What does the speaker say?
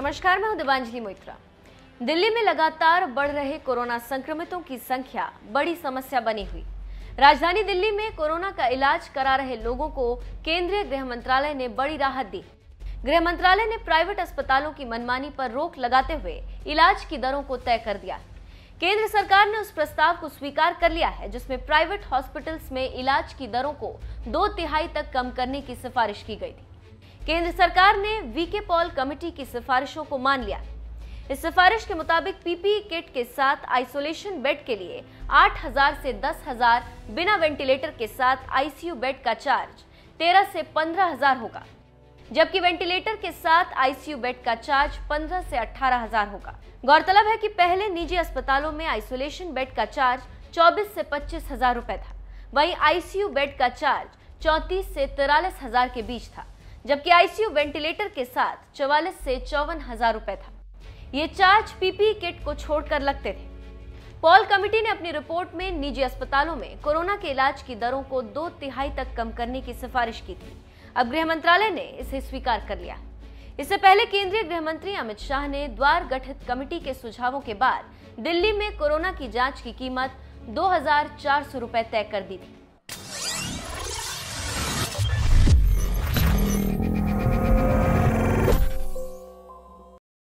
नमस्कार, मैं हूं दिवांजलि मोइत्रा। दिल्ली में लगातार बढ़ रहे कोरोना संक्रमितों की संख्या बड़ी समस्या बनी हुई। राजधानी दिल्ली में कोरोना का इलाज करा रहे लोगों को केंद्रीय गृह मंत्रालय ने बड़ी राहत दी। गृह मंत्रालय ने प्राइवेट अस्पतालों की मनमानी पर रोक लगाते हुए इलाज की दरों को तय कर दिया। केंद्र सरकार ने उस प्रस्ताव को स्वीकार कर लिया है जिसमें प्राइवेट हॉस्पिटल्स में इलाज की दरों को 2/3 तक कम करने की सिफारिश की गई थी। केंद्र सरकार ने वीके पॉल कमेटी की सिफारिशों को मान लिया। इस सिफारिश के मुताबिक पीपीई किट के साथ आइसोलेशन बेड के लिए 8,000 से 10,000, बिना वेंटिलेटर के साथ आईसीयू बेड का चार्ज 13 से 15,000 होगा, जबकि वेंटिलेटर के साथ आईसीयू बेड का चार्ज 15 से 18,000 होगा। गौरतलब है कि पहले निजी अस्पतालों में आइसोलेशन बेड का चार्ज 24 से 25,000 रुपए था, वहीं आईसीयू बेड का चार्ज 34 से 43,000 के बीच था, जबकि आईसीयू वेंटिलेटर के साथ 44 से 54,000 रुपए था। ये चार्ज पीपीई किट को छोड़कर लगते थे। पॉल कमेटी ने अपनी रिपोर्ट में निजी अस्पतालों में कोरोना के इलाज की दरों को 2/3 तक कम करने की सिफारिश की थी। अब गृह मंत्रालय ने इसे स्वीकार कर लिया। इससे पहले केंद्रीय गृह मंत्री अमित शाह ने द्वार गठित कमेटी के सुझावों के बाद दिल्ली में कोरोना की जांच की कीमत 2,400 रुपए तय कर दी थी।